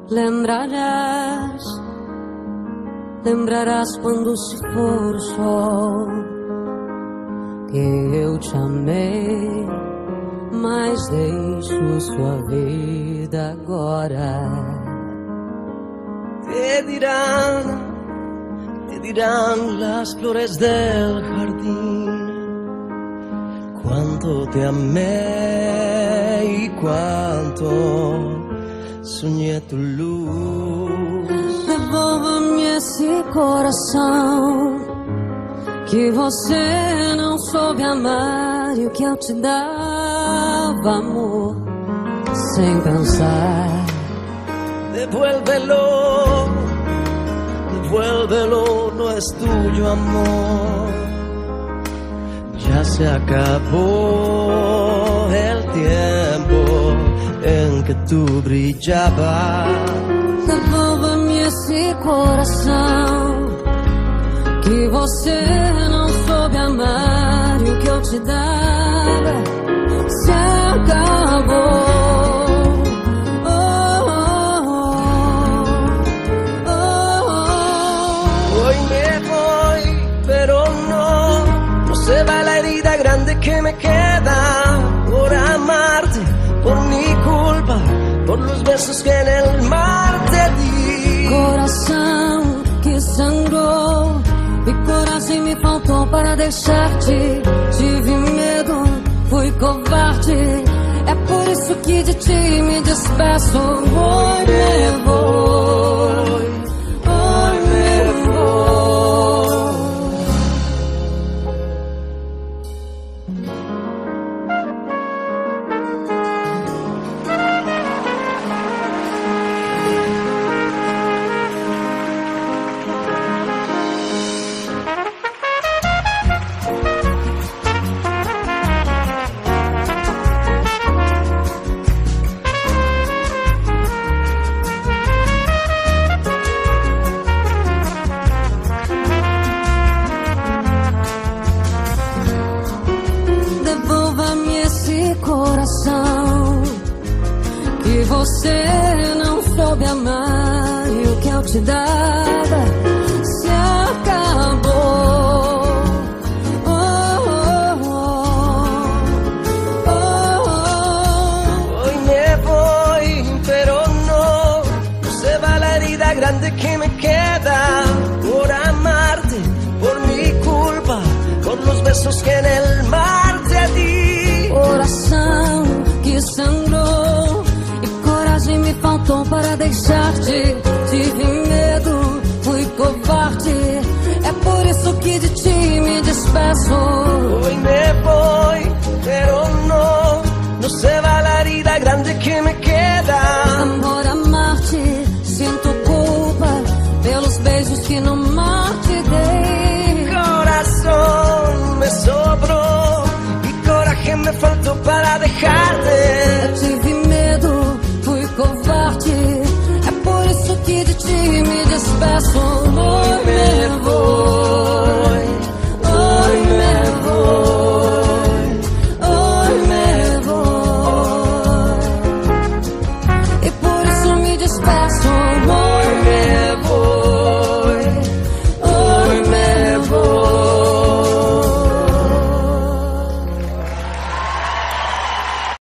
Lembrarás quando se for o sol que eu te amei, mas deixo sua vida agora. Te dirán las flores del jardín cuánto te amé y cuánto soñé tu luz. Devolva-me esse coração que você não soube amar, e o que eu te dava, amor, sem pensar. Devuélvelo, no es tuyo, amor. Ya se acabó el tiempo en que tú brillabas. Devolva-me esse coração que você não soube amar, e o que eu te dava se acabou. Hoy me voy, pero no se va la herida grande que me queda por amarte, por mi culpa, por los besos que en el mar te di. Coração que sangrou e coragem me faltou para deixar-te. Tive medo, fui covarde, é por isso que de ti me despeço. Hoy me voy, hoy me voy. Que você não soube amar, e o que eu te dava se acabou. Hoy me voy, pero no se va la herida grande que me queda por amarte, por mi culpa, por los besos que en el mar te di. Coração que sangrou e coragem me faltou para deixar-te. Tive medo, fui covarde, é por isso que de ti me despeço. Hoy me voy, pero no se va la herida grande que me queda. Amor, amar-te, sinto culpa pelos beijos que no mar te dei. Corazón me sobró y coraje me faltó para dejarte.